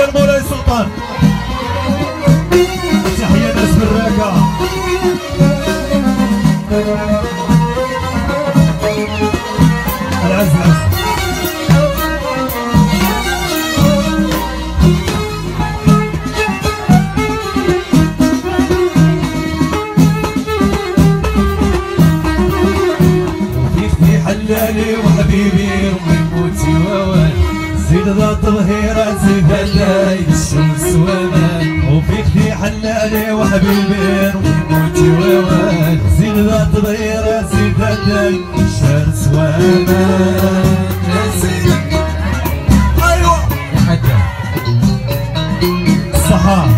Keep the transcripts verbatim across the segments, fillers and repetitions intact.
لمولاي سلطان. تحية ناس براكة. العز العز. حلالي وحبيبي روحي موتي ووال زيد ذا الظهيرة زيد الليل الشمس وامان وفيك في حلالي وحبيبي روحي موتي ووال زيد ذا الظهيرة زيد الليل الشمس وامان. ايوه يا حاجة الصحاب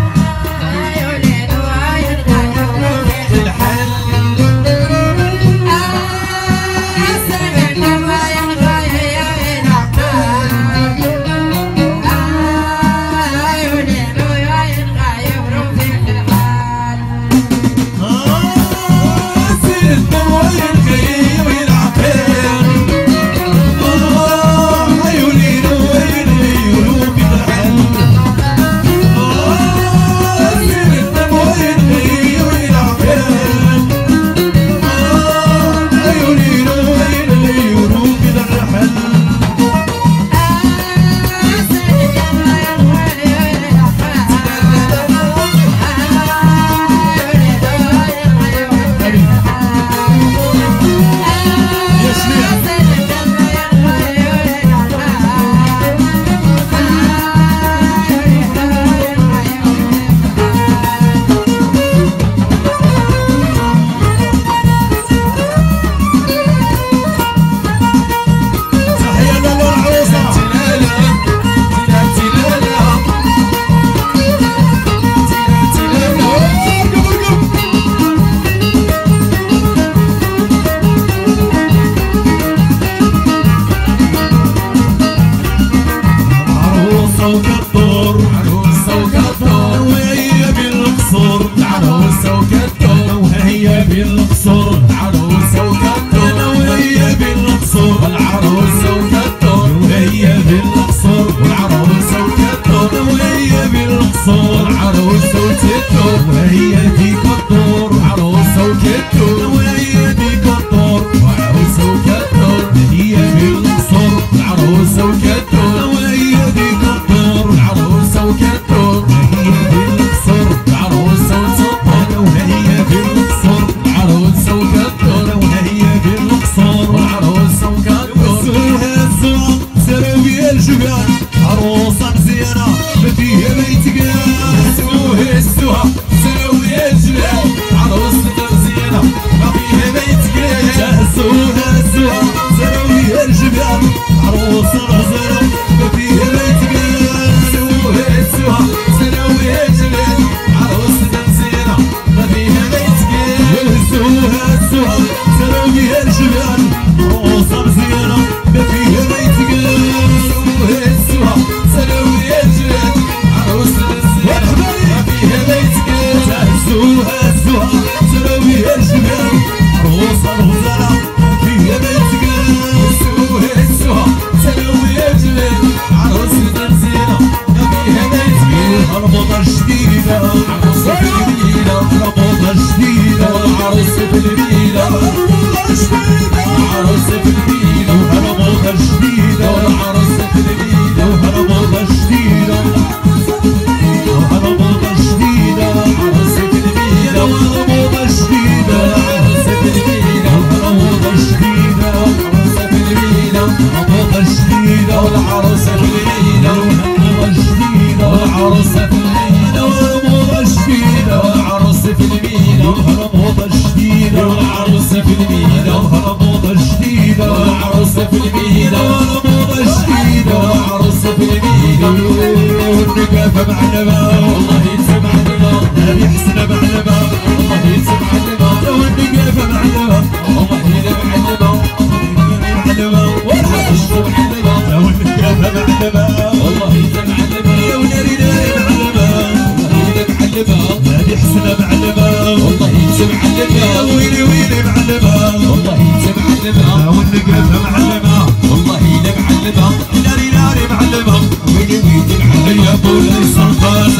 والله يا معلمة ناري ناري معلمة ويلي ويلي معلمة مولاي سلطان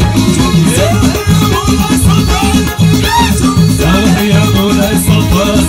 يا مولاي سلطان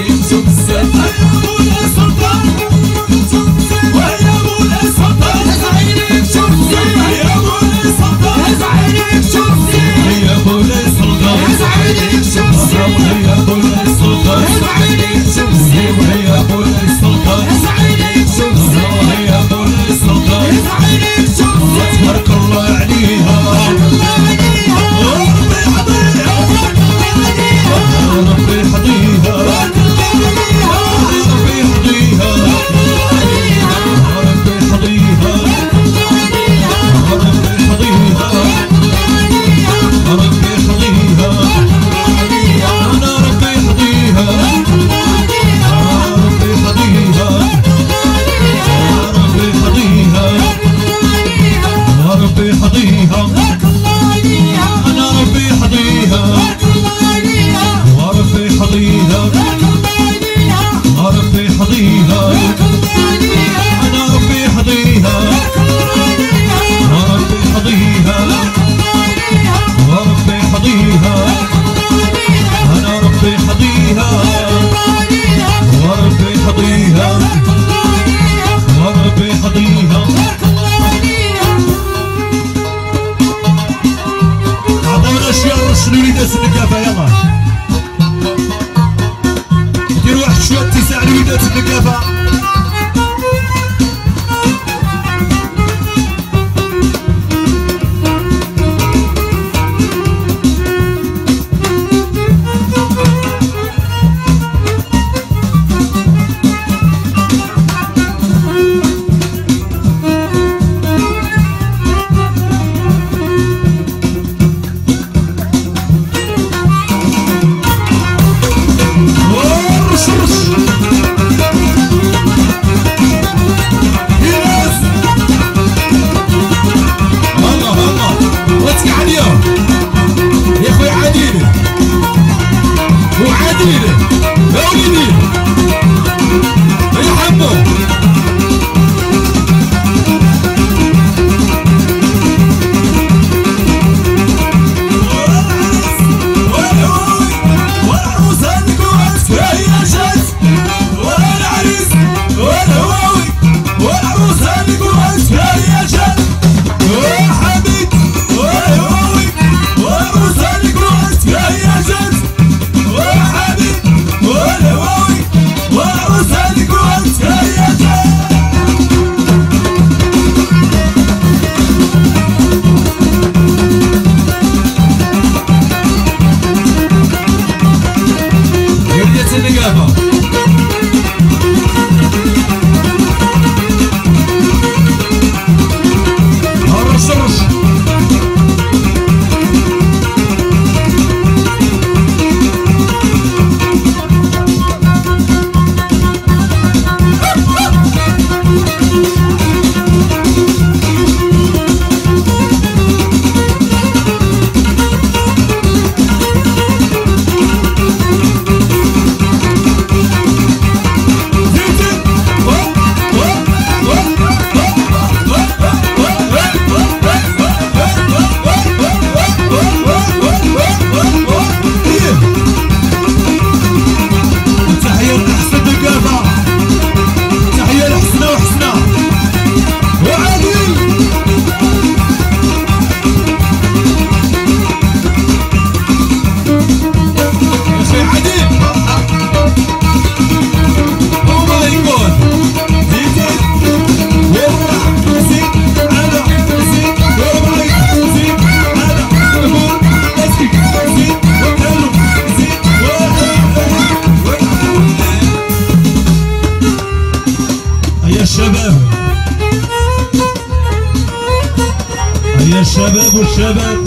الشباب والشباب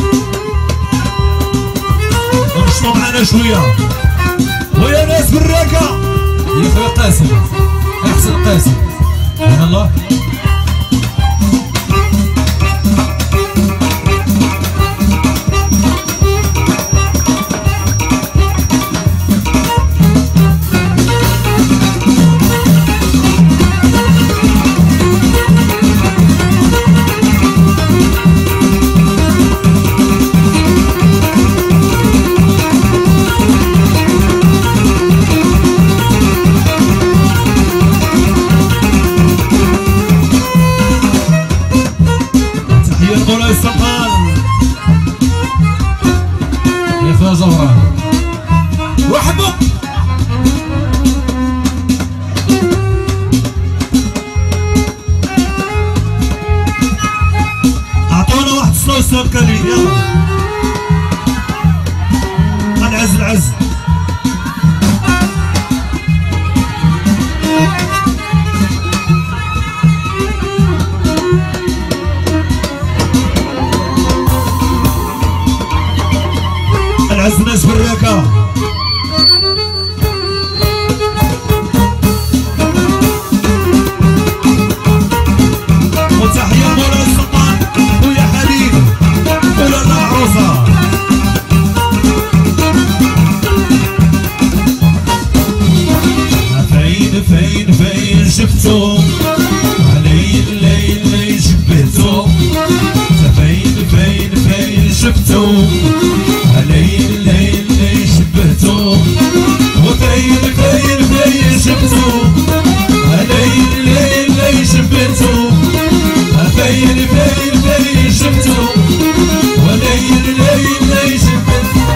انشطوا معنا شويه ويا ناس بالراكه يا خويا قاسم احسن قاسم الله يزيد يلا العز العز العز ناس براكة وتحية مولا السلطان ويا حبيب ولا العروسة فين فين فين شفتو علي الليل اللي شبهتو فين فين فين شفتو علي الليل اللي شبهتو وفين فين فين شفتو علي الليل اللي شبهتو فين فين فين شفتو وليل الليل اللي شبهتو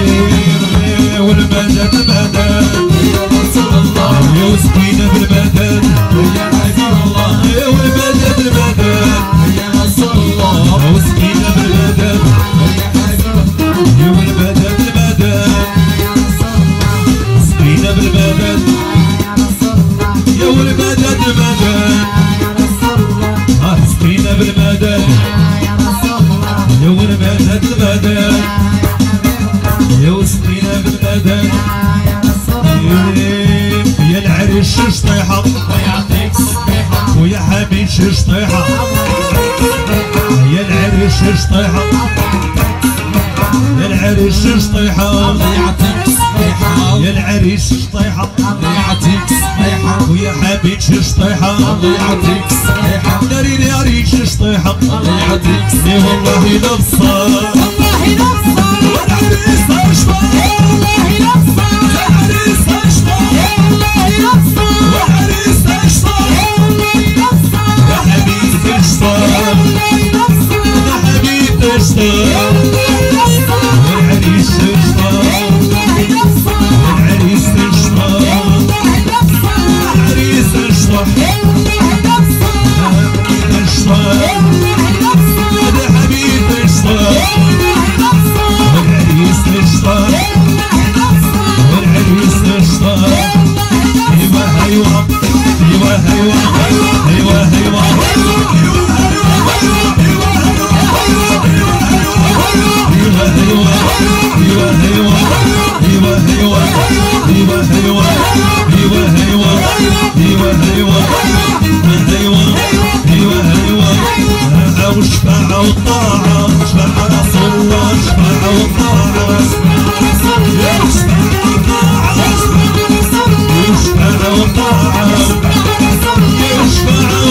والمدد مدد يا رسول الله يا سكينة بالمدد يا رسول الله والمدد مدد يا رسول الله وسكينة بالمدد يا والمدد مدد سكينة بالمدد يا والمدد مدد ها سكينة بالمدد يا والمدد مدد يا وسكينة بالمدد يا العريس شطيحة ويعطيك الصبيحة ويا حبيب شطيحة يا العريس شطيحة يا العريس شطيحة الله يعطيك الصبيحة يا العريس شطيحة الله يعطيك الصبيحة ويا حبيب شطيحة الله يعطيك الصبيحة ناري ناري شطيحة الله يعطيك الصبيحة والله نبصر والله نبصر والعريس شطيحة والله نبصر العريس شطيحة والله نبصر والعريس شطيحة والله نبصر يا حبيب شطيحة والله نبصر يا حبيب شطيحة والله نبصر العريس شطيحة والله نبصر العريس شطيحة والله نبصر العريس شطيحة والله نبصر شطيحة والله نبصر يا حبيب شطيحة والله نبصر العريس شطيحة والله نبصر والعريس شطيحة ايوا ايوا ايوا ايوا ايوا ايوا وشفاعة وطاعة شفاعة رسول الله شفاعة وطاعة شفاعة وطاعة شفاعة وطاعة شفاعة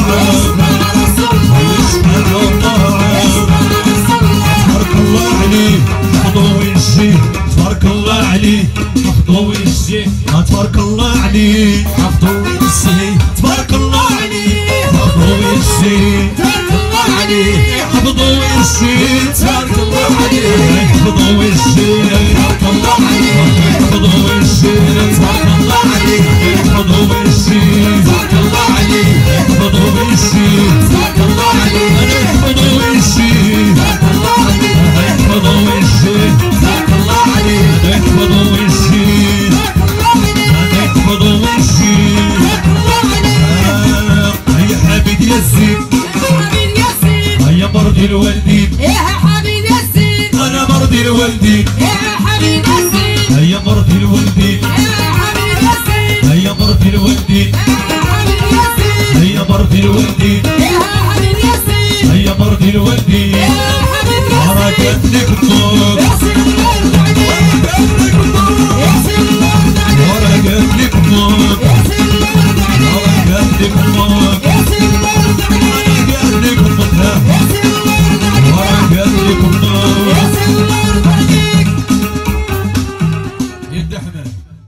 وطاعة تبارك الله عليه حفظه ويجزيه تبارك الله عليه حفظه ويجزيه تبارك الله عليه حفظه ويجزيه تبارك الله عليه حفظه ويجزيه تبارك الله عليه حفظه ويجزيه تبارك الله عليه حفظه ويجزيه تبارك الله عليه حفظه ويجزيه تبارك الله عليه حفظه ويجزيه تبارك الله عليه حفظه ويجزيه تبارك الله عليه حفظه ويجزيه تبارك الله عليه حفظه ويجزيه تبارك الله عليه حفظه ويجزيه حفظه ويجزيه هيا حبيب ياسين هيا مرضي الوالدين يا حبيب ياسين انا مرضي الوالدين يا حبيب ياسين هيا مرضي الوالدين يا حبيب ياسين هيا مرضي الوالدين يا حبيب ياسين هيا مرضي الوالدين يا حبيب ياسين هيا مرضي الوالدين يا حبيب ياسين حركات لك